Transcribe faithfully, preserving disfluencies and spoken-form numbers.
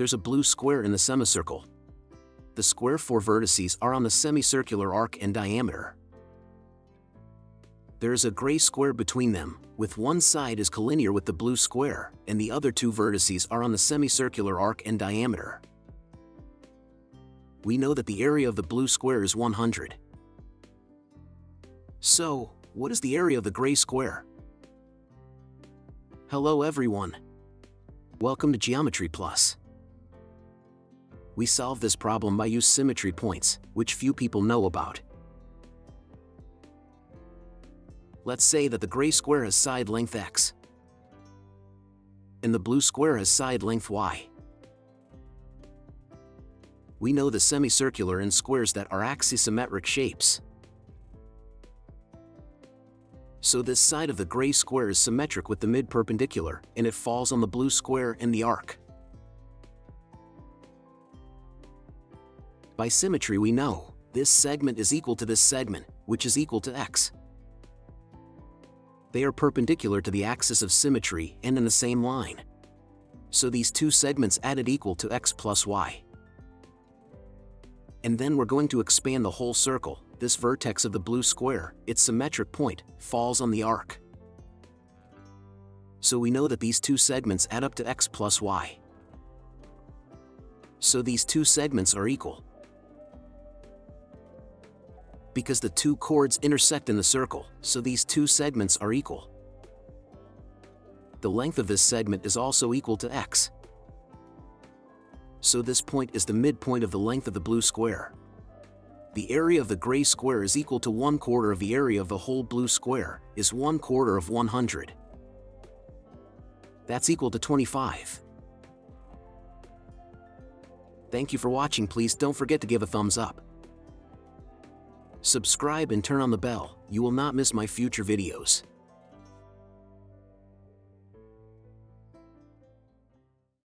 there's a blue square in the semicircle. The square four vertices are on the semicircular arc and diameter. There is a gray square between them, with one side is collinear with the blue square, and the other two vertices are on the semicircular arc and diameter. We know that the area of the blue square is one hundred. So, what is the area of the gray square? Hello everyone. Welcome to Geometry Plus. We solve this problem by use symmetry points, which few people know about. Let's say that the gray square has side length x, and the blue square has side length y. We know the semicircular and squares that are axisymmetric shapes. So this side of the gray square is symmetric with the mid-perpendicular, and it falls on the blue square and the arc. By symmetry we know, this segment is equal to this segment, which is equal to x. They are perpendicular to the axis of symmetry and in the same line. So these two segments added equal to x plus y. And then we're going to expand the whole circle. This vertex of the blue square, its symmetric point, falls on the arc. So we know that these two segments add up to x plus y. So these two segments are equal. Because the two chords intersect in the circle, so these two segments are equal. The length of this segment is also equal to x. So this point is the midpoint of the length of the blue square. The area of the gray square is equal to one quarter of the area of the whole blue square, is one quarter of one hundred. That's equal to twenty-five. Thank you for watching. Please don't forget to give a thumbs up. Subscribe and turn on the bell, you will not miss my future videos.